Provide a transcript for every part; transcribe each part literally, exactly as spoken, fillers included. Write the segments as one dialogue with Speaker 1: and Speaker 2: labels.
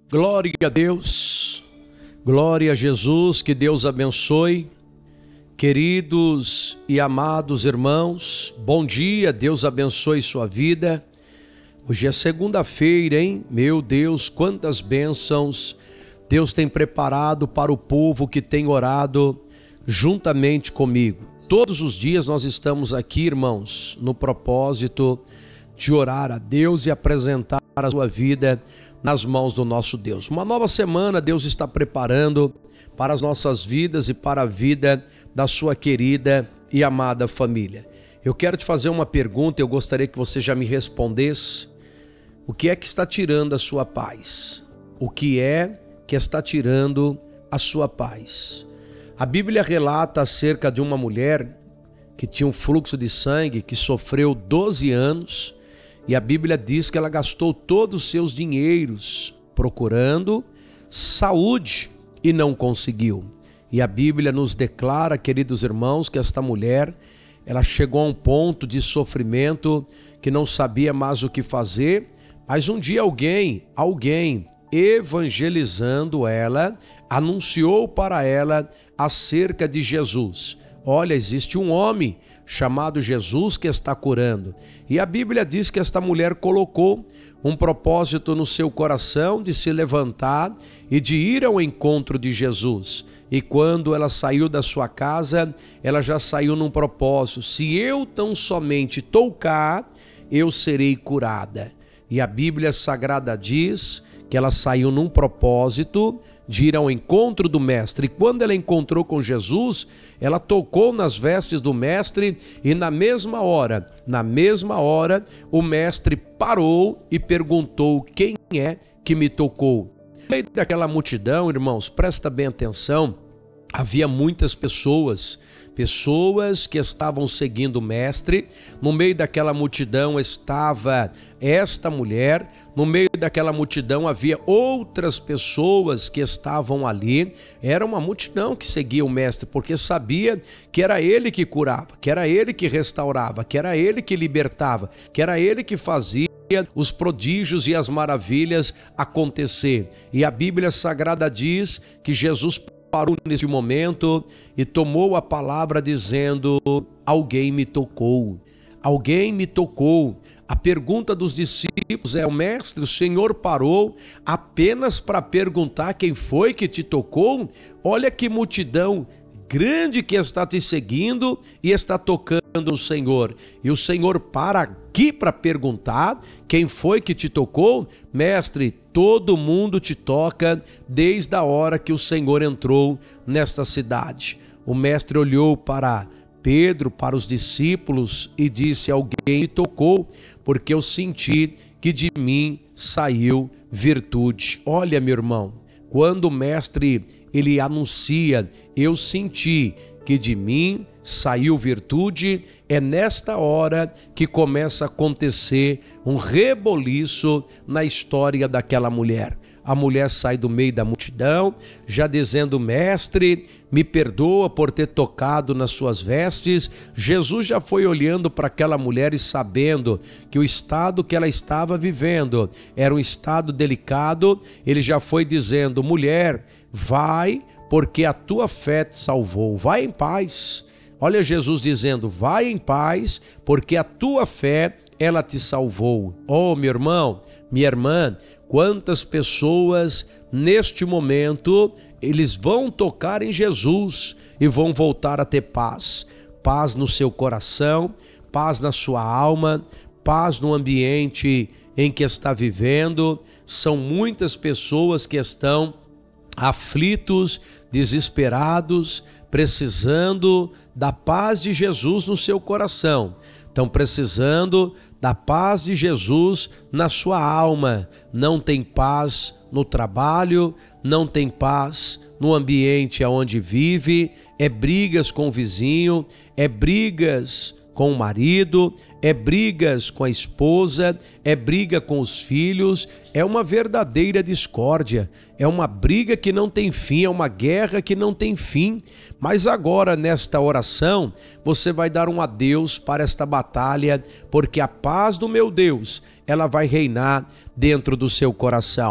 Speaker 1: Glória a Deus, glória a Jesus, que Deus abençoe. Queridos e amados irmãos, bom dia, Deus abençoe sua vida. Hoje é segunda-feira, hein? Meu Deus, quantas bênçãos Deus tem preparado para o povo que tem orado juntamente comigo. Todos os dias nós estamos aqui, irmãos, no propósito de orar a Deus e apresentar a sua vida nas mãos do nosso Deus. Uma nova semana Deus está preparando para as nossas vidas e para a vida da sua querida e amada família. Eu quero te fazer uma pergunta, eu gostaria que você já me respondesse. O que é que está tirando a sua paz? O que é que está tirando a sua paz? A Bíblia relata acerca de uma mulher que tinha um fluxo de sangue, que sofreu doze anos, e a Bíblia diz que ela gastou todos os seus dinheiros procurando saúde e não conseguiu. E a Bíblia nos declara, queridos irmãos, que esta mulher, ela chegou a um ponto de sofrimento que não sabia mais o que fazer, mas um dia alguém, alguém evangelizando ela, anunciou para ela acerca de Jesus. Olha, existe um homem chamado Jesus que está curando. E a Bíblia diz que esta mulher colocou um propósito no seu coração de se levantar e de ir ao encontro de Jesus. E quando ela saiu da sua casa, ela já saiu num propósito: se eu tão somente tocar, eu serei curada. E a Bíblia Sagrada diz que ela saiu num propósito de ir ao encontro do Mestre. E quando ela encontrou com Jesus, ela tocou nas vestes do Mestre e na mesma hora, na mesma hora, o Mestre parou e perguntou: quem é que me tocou? No meio daquela multidão, irmãos, presta bem atenção, havia muitas pessoas, pessoas que estavam seguindo o Mestre. No meio daquela multidão estava esta mulher, no meio daquela multidão havia outras pessoas que estavam ali. Era uma multidão que seguia o Mestre, porque sabia que era ele que curava, que era ele que restaurava, que era ele que libertava, que era ele que fazia os prodígios e as maravilhas acontecer. E a Bíblia Sagrada diz que Jesus parou nesse momento e tomou a palavra dizendo: alguém me tocou, alguém me tocou. A pergunta dos discípulos é: o Mestre, o Senhor parou apenas para perguntar quem foi que te tocou? Olha que multidão grande que está te seguindo e está tocando o Senhor. E o Senhor para aqui para perguntar quem foi que te tocou? Mestre, todo mundo te toca desde a hora que o Senhor entrou nesta cidade. O Mestre olhou para Pedro, para os discípulos e disse: alguém me tocou, porque eu senti que de mim saiu virtude. Olha, meu irmão, quando o Mestre ele anuncia: eu senti que de mim saiu virtude, é nesta hora que começa a acontecer um reboliço na história daquela mulher. A mulher sai do meio da multidão, já dizendo: Mestre, me perdoa por ter tocado nas suas vestes. Jesus já foi olhando para aquela mulher e sabendo que o estado que ela estava vivendo era um estado delicado, ele já foi dizendo: mulher, vai, porque a tua fé te salvou. Vai em paz. Olha Jesus dizendo: vai em paz, porque a tua fé, ela te salvou. Oh, meu irmão, minha irmã, quantas pessoas neste momento, eles vão tocar em Jesus e vão voltar a ter paz. Paz no seu coração, paz na sua alma, paz no ambiente em que está vivendo. São muitas pessoas que estão aflitos, desesperados, precisando da paz de Jesus no seu coração. Estão precisando da paz de Jesus na sua alma. Não tem paz no trabalho, não tem paz no ambiente onde vive, é brigas com o vizinho, é brigas com o marido, é brigas com a esposa, é briga com os filhos, é uma verdadeira discórdia, é uma briga que não tem fim, é uma guerra que não tem fim. Mas agora, nesta oração, você vai dar um adeus para esta batalha, porque a paz do meu Deus, ela vai reinar dentro do seu coração.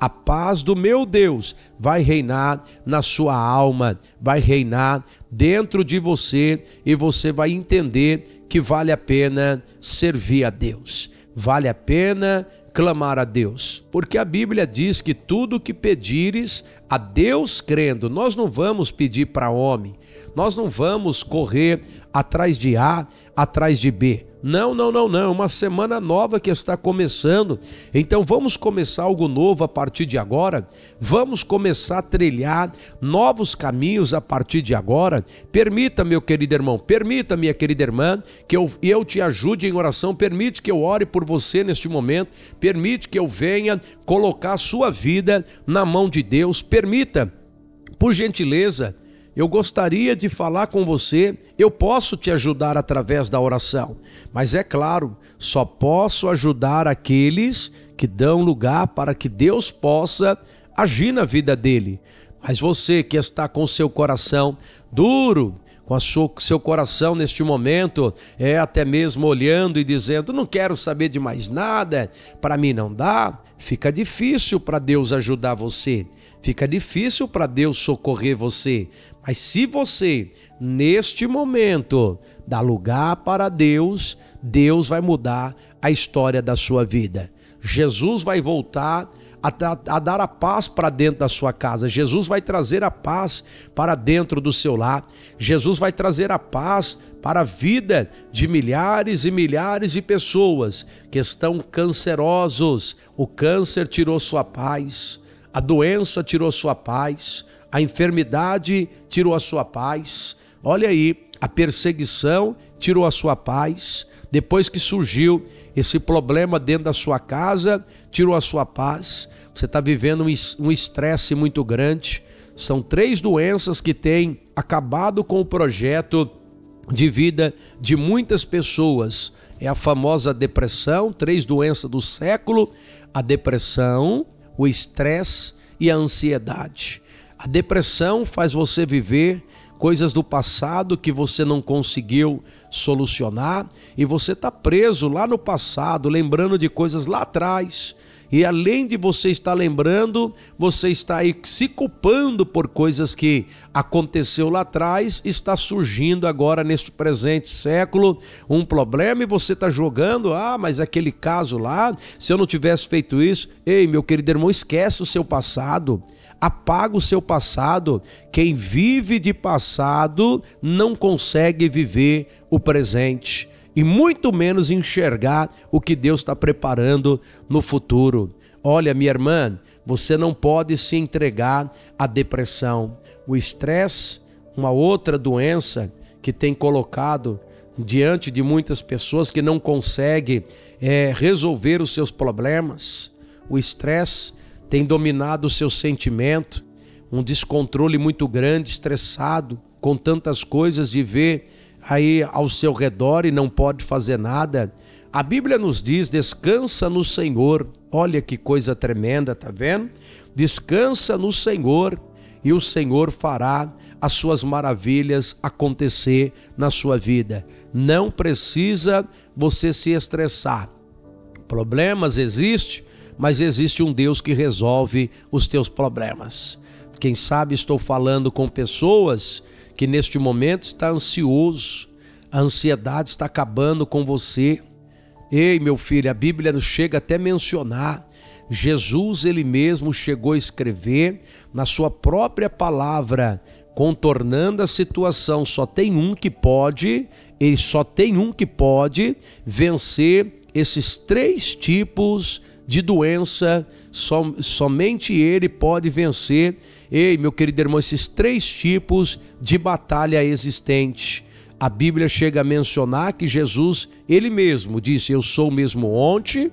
Speaker 1: a paz do meu Deus vai reinar na sua alma, vai reinar dentro de você e você vai entender que vale a pena servir a Deus, vale a pena clamar a Deus, porque a Bíblia diz que tudo que pedires a Deus crendo, nós não vamos pedir para homem, nós não vamos correr atrás de A, atrás de B. Não, não, não, não. Uma semana nova que está começando. Então vamos começar algo novo a partir de agora. Vamos começar a trilhar novos caminhos a partir de agora. Permita, meu querido irmão, permita, minha querida irmã, que eu, eu te ajude em oração. Permite que eu ore por você neste momento. Permite que eu venha colocar a sua vida na mão de Deus. Permita, por gentileza, eu gostaria de falar com você, eu posso te ajudar através da oração, mas é claro, só posso ajudar aqueles que dão lugar para que Deus possa agir na vida dele. Mas você que está com seu coração duro, com a sua, seu coração neste momento, é até mesmo olhando e dizendo, não quero saber de mais nada, para mim não dá, fica difícil para Deus ajudar você, fica difícil para Deus socorrer você. Mas se você, neste momento, dá lugar para Deus, Deus vai mudar a história da sua vida. Jesus vai voltar a, a, a dar a paz para dentro da sua casa. Jesus vai trazer a paz para dentro do seu lar. Jesus vai trazer a paz para a vida de milhares e milhares de pessoas que estão cancerosos. O câncer tirou sua paz, a doença tirou sua paz, a enfermidade tirou a sua paz, olha aí, a perseguição tirou a sua paz, depois que surgiu esse problema dentro da sua casa, tirou a sua paz, você está vivendo um estresse muito grande, são três doenças que têm acabado com o projeto de vida de muitas pessoas, é a famosa depressão, três doenças do século, a depressão, o estresse e a ansiedade. A depressão faz você viver coisas do passado que você não conseguiu solucionar e você está preso lá no passado, lembrando de coisas lá atrás. E além de você estar lembrando, você está aí se culpando por coisas que aconteceu lá atrás, está surgindo agora neste presente século um problema e você está jogando, ah, mas aquele caso lá, se eu não tivesse feito isso, ei, meu querido irmão, esquece o seu passado. Apaga o seu passado. Quem vive de passado não consegue viver o presente e muito menos enxergar o que Deus está preparando no futuro. Olha, minha irmã, você não pode se entregar à depressão. O estresse, uma outra doença que tem colocado diante de muitas pessoas que não conseguem é, resolver os seus problemas. O estresse tem dominado o seu sentimento, um descontrole muito grande, estressado, com tantas coisas de ver aí ao seu redor e não pode fazer nada. A Bíblia nos diz, descansa no Senhor. Olha que coisa tremenda, tá vendo? Descansa no Senhor e o Senhor fará as suas maravilhas acontecer na sua vida. Não precisa você se estressar. Problemas existem, mas existe um Deus que resolve os teus problemas. Quem sabe estou falando com pessoas que neste momento está ansioso, a ansiedade está acabando com você. Ei, meu filho, a Bíblia nos chega até a mencionar, Jesus ele mesmo chegou a escrever na sua própria palavra, contornando a situação. Só tem um que pode, ele só tem um que pode vencer esses três tipos de doença, som, somente ele pode vencer. Ei, meu querido irmão, esses três tipos de batalha existente. A Bíblia chega a mencionar que Jesus, ele mesmo, disse, eu sou o mesmo ontem,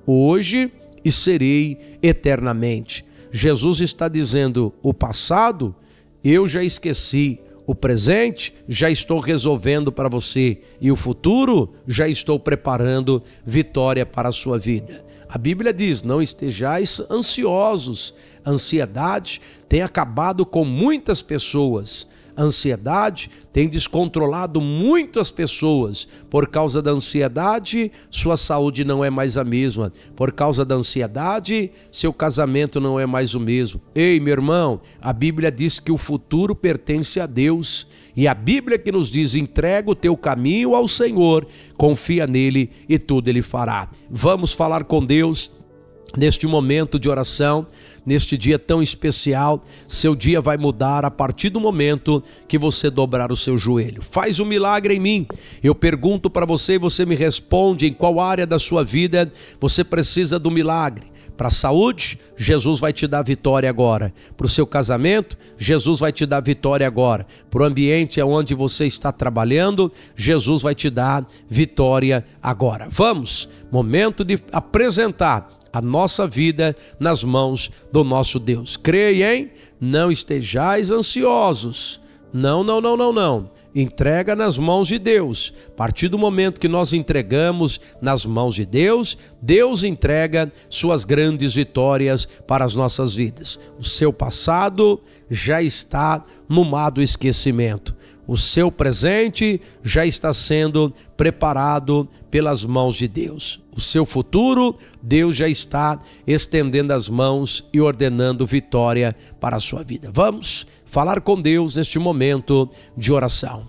Speaker 1: hoje e serei eternamente. Jesus está dizendo, o passado eu já esqueci, o presente já estou resolvendo para você e o futuro já estou preparando vitória para a sua vida. A Bíblia diz, não estejais ansiosos. A ansiedade tem acabado com muitas pessoas. A ansiedade tem descontrolado muitas pessoas. Por causa da ansiedade, sua saúde não é mais a mesma. Por causa da ansiedade, seu casamento não é mais o mesmo. Ei, meu irmão, a Bíblia diz que o futuro pertence a Deus. E a Bíblia que nos diz: entrega o teu caminho ao Senhor, confia nele e tudo ele fará. Vamos falar com Deus neste momento de oração, neste dia tão especial. Seu dia vai mudar a partir do momento que você dobrar o seu joelho. Faz um milagre em mim. Eu pergunto para você e você me responde em qual área da sua vida você precisa do milagre. Para a saúde, Jesus vai te dar vitória agora. Para o seu casamento, Jesus vai te dar vitória agora. Para o ambiente onde você está trabalhando, Jesus vai te dar vitória agora. Vamos, momento de apresentar a nossa vida nas mãos do nosso Deus. Creia, hein? Não estejais ansiosos. Não, não, não, não, não. Entrega nas mãos de Deus. A partir do momento que nós entregamos nas mãos de Deus, Deus entrega suas grandes vitórias para as nossas vidas. O seu passado já está no mar do esquecimento. O seu presente já está sendo preparado pelas mãos de Deus. O seu futuro, Deus já está estendendo as mãos e ordenando vitória para a sua vida. Vamos falar com Deus neste momento de oração.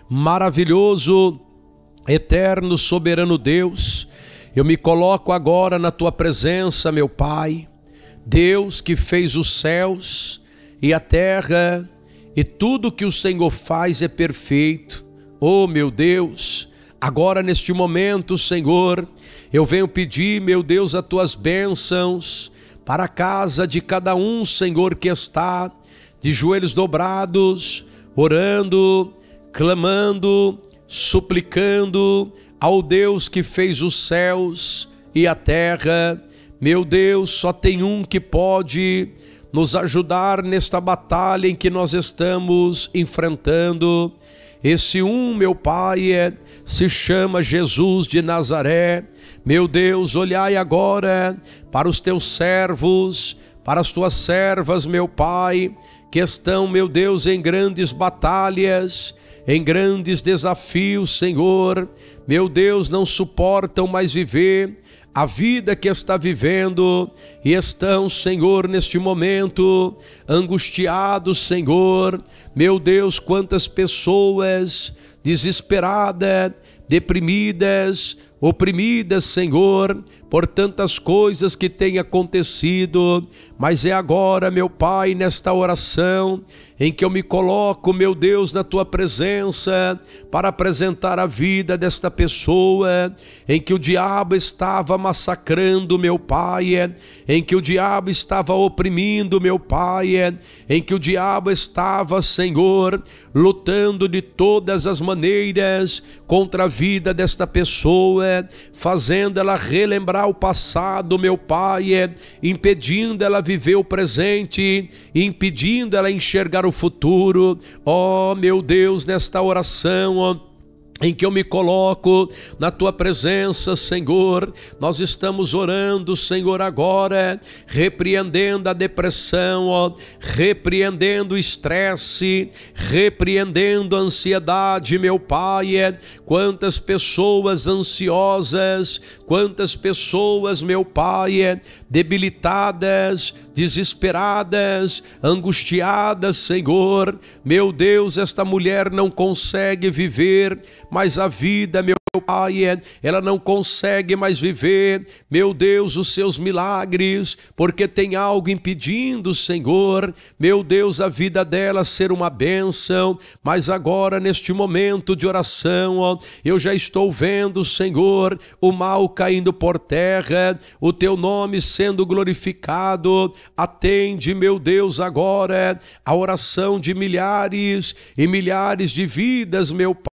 Speaker 1: Maravilhoso, eterno, soberano Deus, eu me coloco agora na tua presença, meu Pai. Deus que fez os céus e a terra, e tudo que o Senhor faz é perfeito. Oh, meu Deus, agora neste momento, Senhor, eu venho pedir, meu Deus, as tuas bênçãos para a casa de cada um, Senhor, que está de joelhos dobrados, orando, clamando, suplicando ao Deus que fez os céus e a terra. Meu Deus, só tem um que pode nos ajudar nesta batalha em que nós estamos enfrentando. Esse um, meu Pai, é, se chama Jesus de Nazaré. Meu Deus, olhai agora para os teus servos, para as tuas servas, meu Pai, que estão, meu Deus, em grandes batalhas, em grandes desafios, Senhor. Meu Deus, não suportam mais viver a vida que está vivendo e estão, Senhor, neste momento angustiados, Senhor. Meu Deus, quantas pessoas desesperadas, deprimidas, oprimidas, Senhor, por tantas coisas que têm acontecido. Mas é agora, meu Pai, nesta oração em que eu me coloco, meu Deus, na tua presença para apresentar a vida desta pessoa em que o diabo estava massacrando, meu Pai, em que o diabo estava oprimindo, meu Pai, em que o diabo estava, Senhor, lutando de todas as maneiras contra a vida desta pessoa, fazendo ela relembrar o passado, meu Pai, impedindo ela viver o presente, impedindo ela enxergar o futuro. Ó, meu Deus, nesta oração, ó, em que eu me coloco na tua presença, Senhor, nós estamos orando, Senhor, agora, repreendendo a depressão, ó, repreendendo o estresse, repreendendo a ansiedade, meu Pai. Quantas pessoas ansiosas, quantas pessoas, meu Pai, debilitadas, desesperadas, angustiadas, Senhor. Meu Deus, esta mulher não consegue viver mais a vida, meu Pai, ela não consegue mais viver, meu Deus, os seus milagres, porque tem algo impedindo, Senhor, meu Deus, a vida dela ser uma bênção. Mas agora, neste momento de oração, ó, eu já estou vendo, Senhor, o mal caindo por terra, o teu nome sendo glorificado. Atende, meu Deus, agora a oração de milhares e milhares de vidas, meu Pai.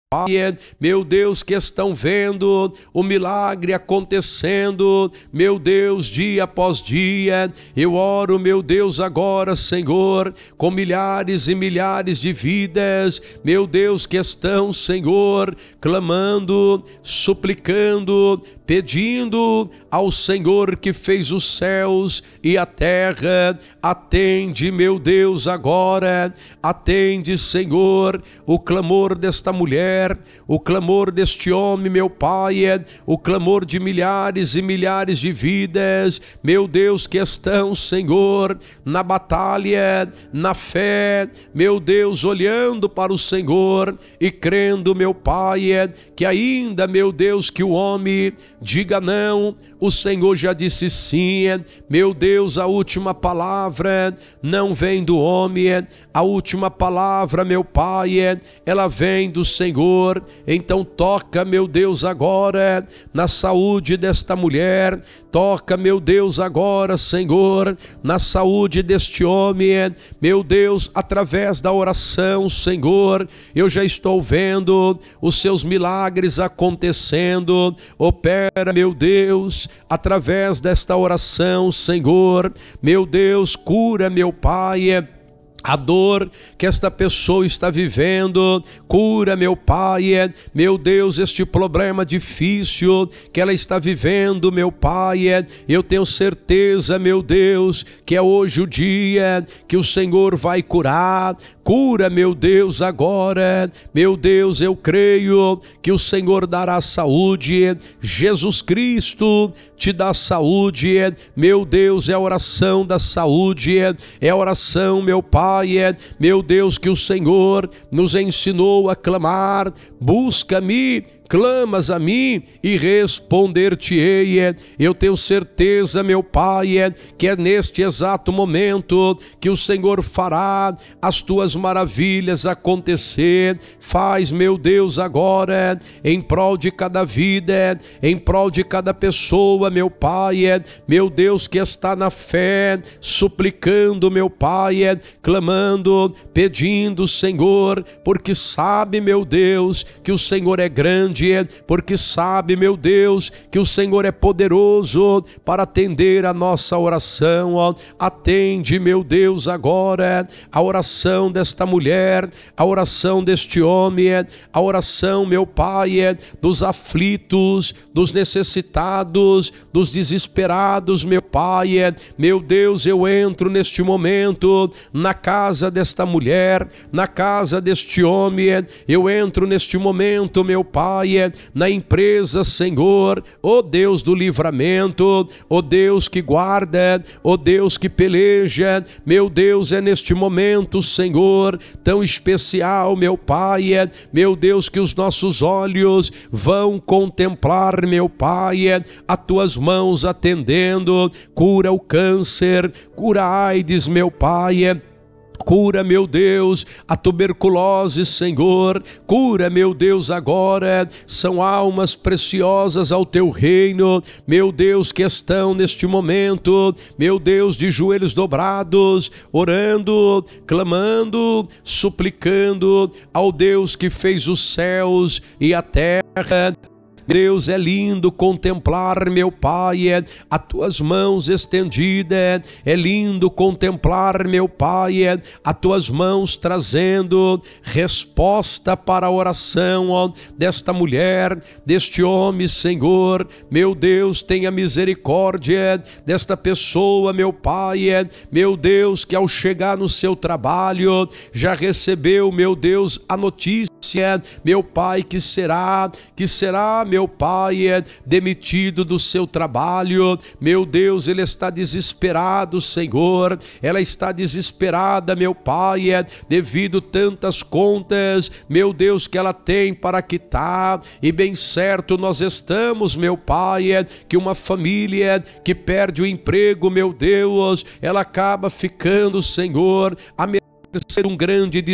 Speaker 1: Pai, meu Deus, que estão vendo o milagre acontecendo, meu Deus, dia após dia. Eu oro, meu Deus, agora, Senhor, com milhares e milhares de vidas, meu Deus, que estão, Senhor, clamando, suplicando, pedindo ao Senhor que fez os céus e a terra. Atende, meu Deus, agora, atende, Senhor, o clamor desta mulher, o clamor deste homem, meu Pai, o clamor de milhares e milhares de vidas, meu Deus, que estão, Senhor, na batalha, na fé, meu Deus, olhando para o Senhor e crendo, meu Pai, que ainda, meu Deus, que o homem diga não, o Senhor já disse sim. Meu Deus, a última palavra não vem do homem, a última palavra, meu Pai, ela vem do Senhor. Então toca, meu Deus, agora na saúde desta mulher, toca, meu Deus, agora, Senhor, na saúde deste homem, meu Deus, através da oração, Senhor, eu já estou vendo os seus milagres acontecendo. Opera, meu Deus, através desta oração, Senhor, meu Deus, cura, meu Pai, a dor que esta pessoa está vivendo. Cura, meu Pai, meu Deus, este problema difícil que ela está vivendo, meu Pai. Eu tenho certeza, meu Deus, que é hoje o dia que o Senhor vai curar. Cura, meu Deus, agora, meu Deus, eu creio que o Senhor dará saúde. Jesus Cristo te dá saúde, meu Deus, é a oração da saúde, é a oração, meu Pai, meu Deus, que o Senhor nos ensinou a clamar. Busca-me, clamas a mim e responder-te-ei. Eu tenho certeza, meu Pai, que é neste exato momento que o Senhor fará as tuas maravilhas acontecer. Faz, meu Deus, agora, em prol de cada vida, em prol de cada pessoa, meu Pai, meu Deus, que está na fé, suplicando, meu Pai, clamando, pedindo, Senhor, porque sabe, meu Deus, que o Senhor é grande, porque sabe, meu Deus, que o Senhor é poderoso para atender a nossa oração. Atende, meu Deus, agora a oração desta mulher, a oração deste homem, a oração, meu Pai, dos aflitos, dos necessitados, dos desesperados, meu Pai. Meu Deus, eu entro neste momento na casa desta mulher, na casa deste homem, eu entro neste momento, meu Pai, na empresa, Senhor, ó Deus do livramento, ó Deus que guarda, ó Deus que peleja, meu Deus, é neste momento, Senhor, tão especial, meu Pai, meu Deus, que os nossos olhos vão contemplar, meu Pai, as tuas mãos atendendo. Cura o câncer, cura a AIDS, meu Pai. Cura, meu Deus, a tuberculose, Senhor. Cura, meu Deus, agora. São almas preciosas ao teu reino, meu Deus, que estão neste momento, meu Deus, de joelhos dobrados, orando, clamando, suplicando ao Deus que fez os céus e a terra. Deus, é lindo contemplar, meu Pai, as tuas mãos estendidas, é lindo contemplar, meu Pai, as tuas mãos trazendo resposta para a oração ó, desta mulher, deste homem, Senhor. Meu Deus, tenha misericórdia desta pessoa, meu Pai, meu Deus, que ao chegar no seu trabalho já recebeu, meu Deus, a notícia, meu Pai, que será, que será, meu Pai, é demitido do seu trabalho. Meu Deus, ele está desesperado, Senhor, ela está desesperada, meu Pai, é devido tantas contas, meu Deus, que ela tem para quitar, e bem certo nós estamos, meu Pai, é que uma família que perde o emprego, meu Deus, ela acaba ficando, Senhor, a ser um grande desespero.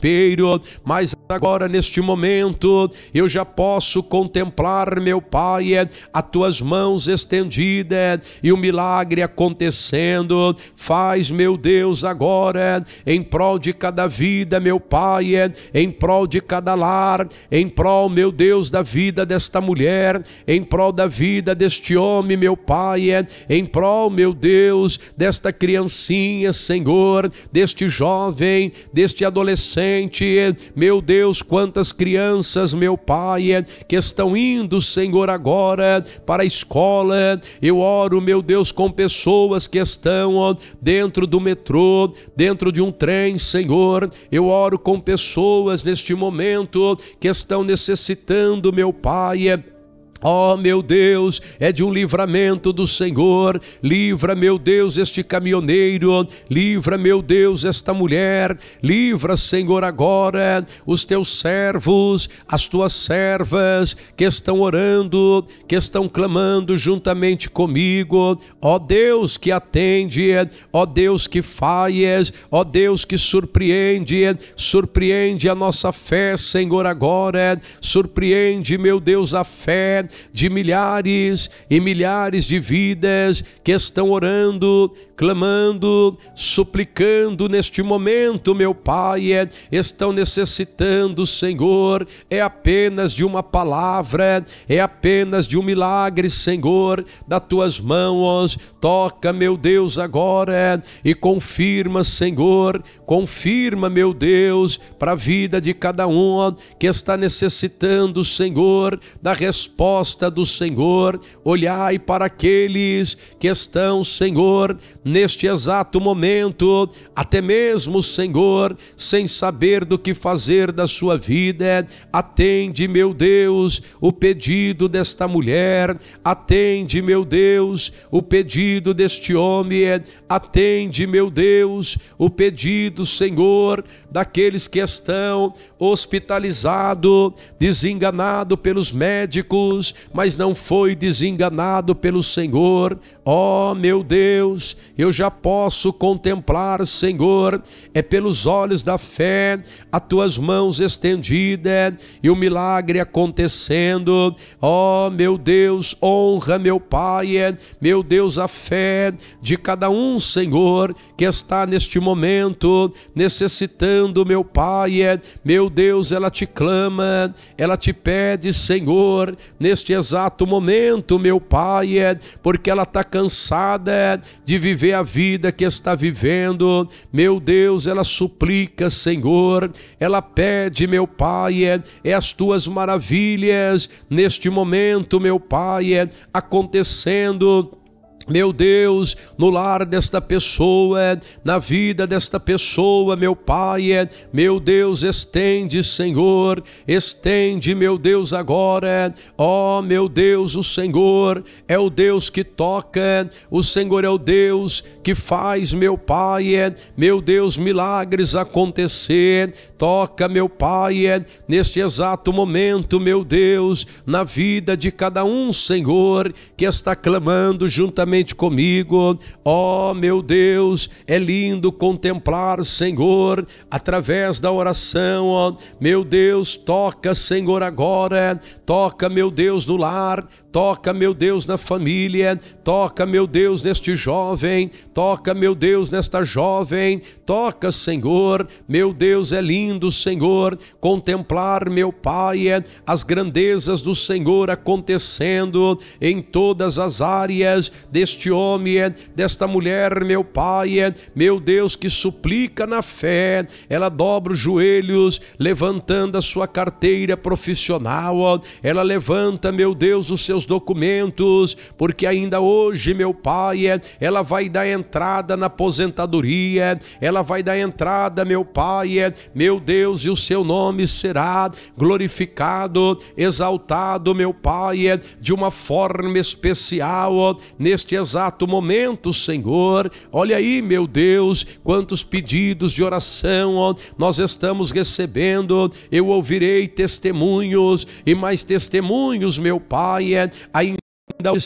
Speaker 1: desespero, mas agora neste momento eu já posso contemplar, meu Pai, as tuas mãos estendidas e o milagre acontecendo. Faz, meu Deus, agora em prol de cada vida, meu Pai, em prol de cada lar, em prol, meu Deus, da vida desta mulher, em prol da vida deste homem, meu Pai, em prol, meu Deus, desta criancinha, Senhor, deste jovem, deste adolescente, meu Deus, quantas crianças, meu Pai, que estão indo, Senhor, agora para a escola. Eu oro, meu Deus, com pessoas que estão dentro do metrô, dentro de um trem, Senhor. Eu oro com pessoas neste momento que estão necessitando, meu Pai, ó, meu Deus, é de um livramento do Senhor. Livra, meu Deus, este caminhoneiro, livra, meu Deus, esta mulher, livra, Senhor, agora os teus servos, as tuas servas que estão orando, que estão clamando juntamente comigo. Ó Deus que atende, ó Deus que faz, ó Deus que surpreende, surpreende a nossa fé, Senhor, agora, surpreende, meu Deus, a fé de milhares e milhares de vidas que estão orando, clamando, suplicando neste momento, meu Pai, estão necessitando, Senhor, é apenas de uma palavra, é apenas de um milagre, Senhor, das tuas mãos. Toca, meu Deus, agora e confirma, Senhor, confirma, meu Deus, para a vida de cada um que está necessitando, Senhor, da resposta do Senhor. Olhai para aqueles que estão, Senhor, neste exato momento, até mesmo, Senhor, sem saber do que fazer da sua vida. Atende, meu Deus, o pedido desta mulher, atende, meu Deus, o pedido deste homem, atende, meu Deus, o pedido, Senhor, daqueles que estão hospitalizados, desenganado pelos médicos, mas não foi desenganado pelo Senhor. Ó, meu Deus, eu já posso contemplar, Senhor, é pelos olhos da fé, as tuas mãos estendidas e o milagre acontecendo. Ó, meu Deus, honra, meu Pai, meu Deus, a fé de cada um, Senhor, que está neste momento necessitando, meu Pai, meu Deus, ela te clama, ela te pede, Senhor, neste exato momento, meu Pai, porque ela está cansada de viver a vida que está vivendo. Meu Deus, ela suplica, Senhor, ela pede, meu Pai, é as tuas maravilhas neste momento, meu Pai, acontecendo, meu Deus, no lar desta pessoa, na vida desta pessoa, meu Pai, meu Deus, estende, Senhor, estende, meu Deus, agora. Ó, meu Deus, o Senhor é o Deus que toca, o Senhor é o Deus que faz, meu Pai, meu Deus, milagres acontecer. Toca, meu Pai, neste exato momento, meu Deus, na vida de cada um, Senhor, que está clamando juntamente comigo. Ó, meu Deus, é lindo contemplar, Senhor, através da oração. Ó, meu Deus, toca, Senhor, agora. Toca, meu Deus, no lar. Toca, meu Deus, na família. Toca, meu Deus, neste jovem. Toca, meu Deus, nesta jovem. Toca, Senhor. Meu Deus, é lindo, Senhor, contemplar, meu Pai, as grandezas do Senhor acontecendo em todas as áreas deste homem, desta mulher, meu Pai, meu Deus, que suplica na fé. Ela dobra os joelhos, levantando a sua carteira profissional. Ela levanta, meu Deus, os seus documentos, porque ainda hoje, meu Pai, ela vai dar entrada na aposentadoria, ela vai dar entrada, meu Pai, meu Deus, e o seu nome será glorificado, exaltado, meu Pai, de uma forma especial neste exato momento, Senhor. Olha aí, meu Deus, quantos pedidos de oração nós estamos recebendo. Eu ouvirei testemunhos e mais testemunhos, meu Pai, ainda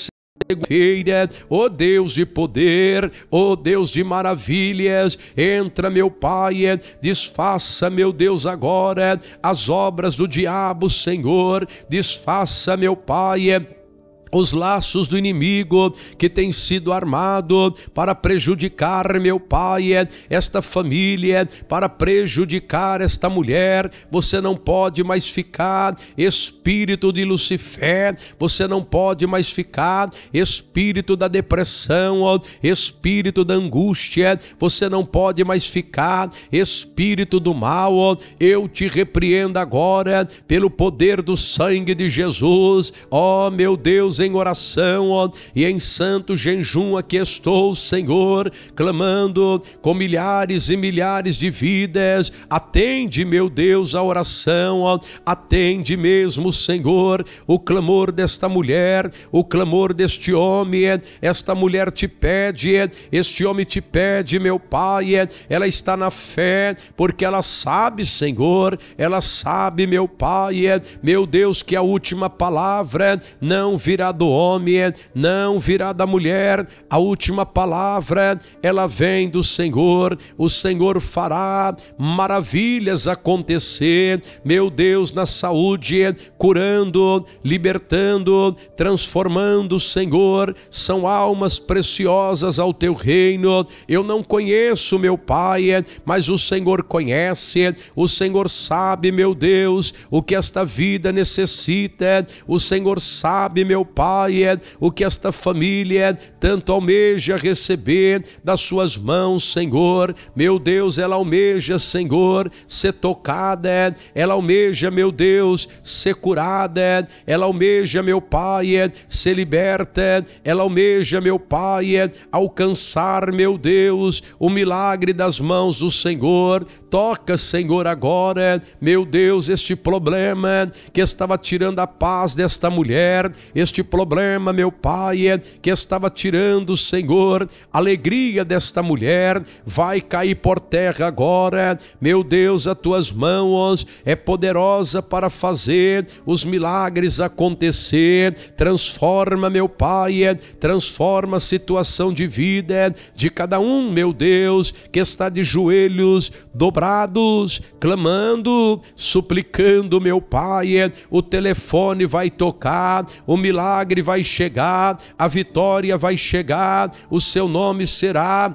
Speaker 1: segunda-feira, ó Deus de poder, ó Deus de maravilhas, entra, meu Pai, desfaça, meu Deus, agora as obras do diabo, Senhor, desfaça, meu Pai, os laços do inimigo que tem sido armado para prejudicar, meu Pai, esta família, para prejudicar esta mulher. Você não pode mais ficar, espírito de Lucifer, você não pode mais ficar, espírito da depressão, espírito da angústia, você não pode mais ficar, espírito do mal. Eu te repreendo agora pelo poder do sangue de Jesus, ó meu Deus, em oração, ó, e em santo jejum aqui estou, Senhor, clamando com milhares e milhares de vidas. Atende, meu Deus, a oração, ó, atende mesmo, Senhor, o clamor desta mulher, o clamor deste homem. Esta mulher te pede, este homem te pede, meu Pai, ela está na fé, porque ela sabe, Senhor, ela sabe, meu Pai, meu Deus, que a última palavra não virá do homem, não virá da mulher, a última palavra, ela vem do Senhor. O Senhor fará maravilhas acontecer, meu Deus, na saúde, curando, libertando, transformando, Senhor. São almas preciosas ao teu reino. Eu não conheço, meu Pai, mas o Senhor conhece, o Senhor sabe, meu Deus, o que esta vida necessita, o Senhor sabe, meu Pai, o que esta família tanto almeja receber das suas mãos, Senhor. Meu Deus, ela almeja, Senhor, ser tocada, ela almeja, meu Deus, ser curada, ela almeja, meu Pai, ser liberta, ela almeja, meu Pai, alcançar, meu Deus, o milagre das mãos do Senhor. Toca, Senhor, agora, meu Deus, este problema que estava tirando a paz desta mulher, este problema, meu Pai, que estava tirando, Senhor, a alegria desta mulher, vai cair por terra agora. Meu Deus, as tuas mãos é poderosa para fazer os milagres acontecer. Transforma, meu Pai, transforma a situação de vida de cada um, meu Deus, que está de joelhos dobrados, clamando, suplicando, meu Pai. O telefone vai tocar, o milagre vai chegar, a vitória vai chegar, o seu nome será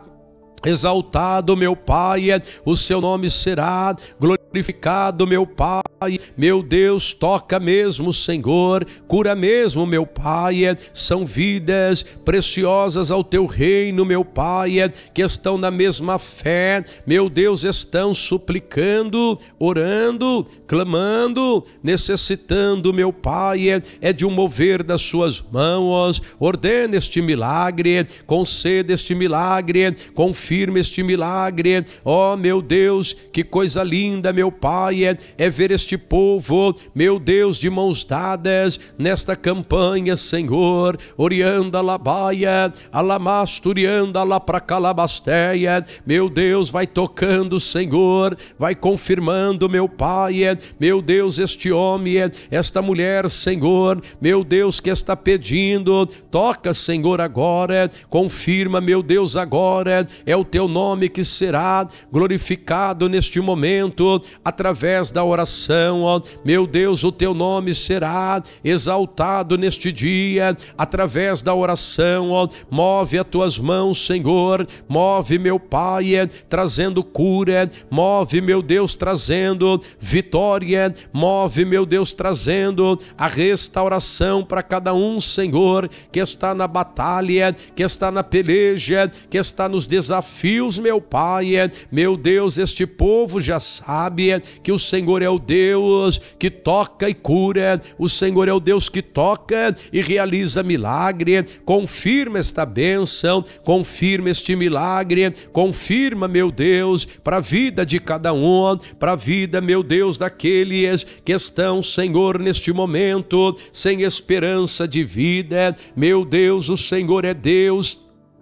Speaker 1: exaltado, meu Pai, o seu nome será glorificado, meu Pai. Meu Deus, toca mesmo, Senhor, cura mesmo, meu Pai. São vidas preciosas ao teu reino, meu Pai, que estão na mesma fé, meu Deus, estão suplicando, orando, clamando, necessitando, meu Pai, é de um mover das suas mãos. Ordena este milagre, conceda este milagre, confia Firme este milagre, ó meu Deus, que coisa linda, meu Pai, é, é ver este povo, meu Deus, de mãos dadas nesta campanha, Senhor. Orianda labaia, alamasturianda lá para calabasteia, meu Deus, vai tocando, Senhor, vai confirmando, meu Pai, meu Deus, este homem, esta mulher, Senhor, meu Deus, que está pedindo, toca, Senhor, agora, confirma, meu Deus, agora, é o teu nome que será glorificado neste momento, através da oração, ó. Meu Deus, o teu nome será exaltado neste dia, através da oração, ó. Move as tuas mãos, Senhor, move, meu Pai, trazendo cura, move, meu Deus, trazendo vitória, move, meu Deus, trazendo a restauração para cada um, Senhor, que está na batalha, que está na peleja, que está nos desafios, meu Pai. Meu Deus, este povo já sabe que o Senhor é o Deus que toca e cura, o Senhor é o Deus que toca e realiza milagre. Confirma esta bênção, confirma este milagre, confirma, meu Deus, para a vida de cada um, para a vida, meu Deus, daqueles que estão, Senhor, neste momento sem esperança de vida. Meu Deus, o Senhor é Deus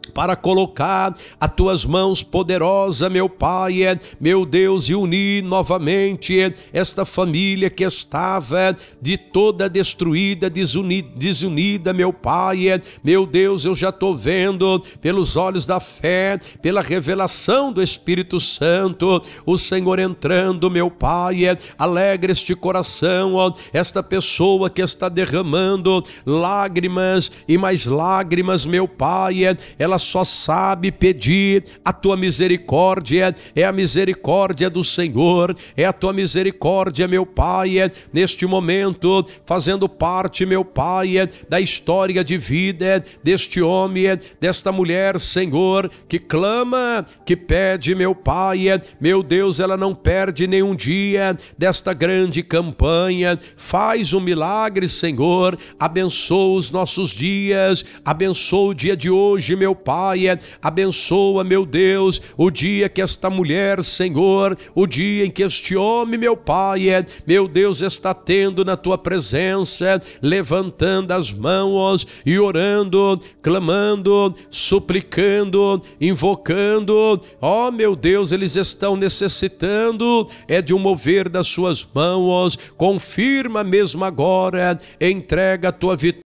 Speaker 1: para colocar as tuas mãos poderosas, meu Pai, meu Deus, e unir novamente esta família que estava de toda destruída, desunida, desunida, meu Pai. Meu Deus, eu já estou vendo pelos olhos da fé, pela revelação do Espírito Santo, o Senhor entrando, meu Pai. Alegra este coração, ó, esta pessoa que está derramando lágrimas e mais lágrimas, meu Pai. Ela só sabe pedir a tua misericórdia, é a misericórdia do Senhor, é a tua misericórdia, meu Pai, neste momento, fazendo parte, meu Pai, da história de vida deste homem, desta mulher, Senhor, que clama, que pede, meu Pai. Meu Deus, ela não perde nenhum dia desta grande campanha. Faz um milagre, Senhor, abençoa os nossos dias, abençoa o dia de hoje, meu Pai, abençoa, meu Deus, o dia que esta mulher, Senhor, o dia em que este homem, meu Pai, meu Deus, está tendo na tua presença, levantando as mãos e orando, clamando, suplicando, invocando. Ó, meu Deus, eles estão necessitando é de um mover das suas mãos. Confirma mesmo agora, entrega a tua vitória.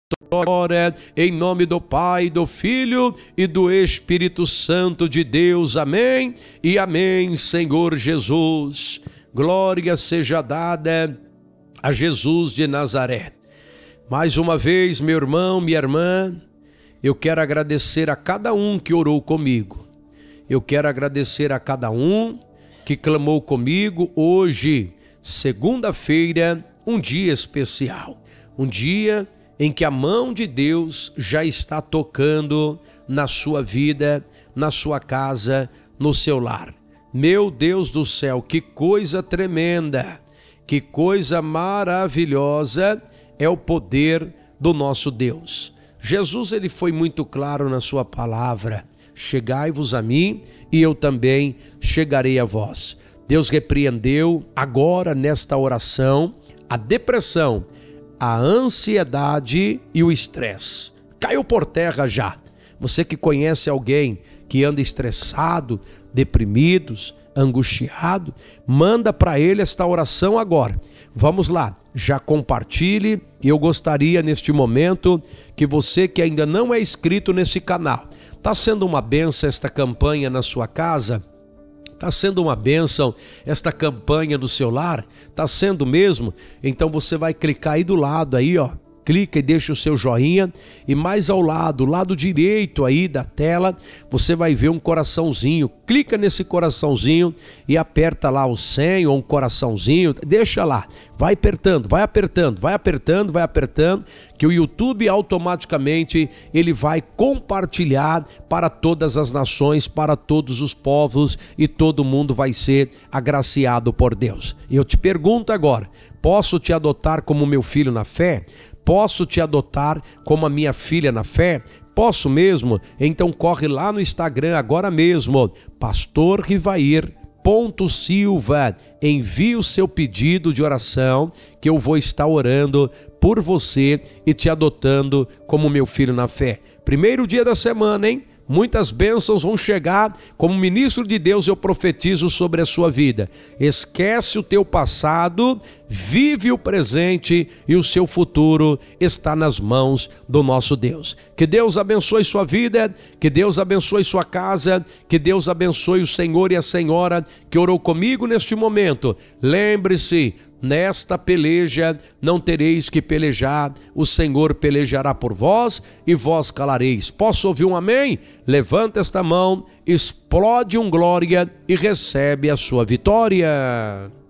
Speaker 1: Em nome do Pai, do Filho e do Espírito Santo de Deus. Amém e amém, Senhor Jesus. Glória seja dada a Jesus de Nazaré. Mais uma vez, meu irmão, minha irmã, eu quero agradecer a cada um que orou comigo. Eu quero agradecer a cada um que clamou comigo hoje, segunda-feira, um dia especial, um dia em que a mão de Deus já está tocando na sua vida, na sua casa, no seu lar. Meu Deus do céu, que coisa tremenda, que coisa maravilhosa é o poder do nosso Deus. Jesus, ele foi muito claro na sua palavra: chegai-vos a mim e eu também chegarei a vós. Deus repreendeu agora nesta oração a depressão, a ansiedade e o estresse. Caiu por terra já. Você que conhece alguém que anda estressado, deprimido, angustiado, manda para ele esta oração agora. Vamos lá, já compartilhe. E eu gostaria neste momento que você que ainda não é inscrito nesse canal, está sendo uma bênção esta campanha na sua casa? Está sendo uma bênção esta campanha do seu lar? Está sendo mesmo? Então você vai clicar aí do lado aí, ó. Clica e deixa o seu joinha, e mais ao lado, lado direito aí da tela, você vai ver um coraçãozinho. Clica nesse coraçãozinho e aperta lá o cem ou um coraçãozinho, deixa lá. Vai apertando, vai apertando, vai apertando, vai apertando, que o YouTube automaticamente ele vai compartilhar para todas as nações, para todos os povos, e todo mundo vai ser agraciado por Deus. Eu te pergunto agora, posso te adotar como meu filho na fé? Posso te adotar como a minha filha na fé? Posso mesmo? Então corre lá no Instagram agora mesmo, pastor rivair ponto silva, envie o seu pedido de oração, que eu vou estar orando por você e te adotando como meu filho na fé. Primeiro dia da semana, hein? Muitas bênçãos vão chegar. Como ministro de Deus, eu profetizo sobre a sua vida. Esquece o teu passado, vive o presente, e o seu futuro está nas mãos do nosso Deus. Que Deus abençoe sua vida, que Deus abençoe sua casa, que Deus abençoe o Senhor e a senhora que orou comigo neste momento. Lembre-se, nesta peleja não tereis que pelejar, o Senhor pelejará por vós e vós calareis. Posso ouvir um amém? Levanta esta mão, explode um glória e recebe a sua vitória.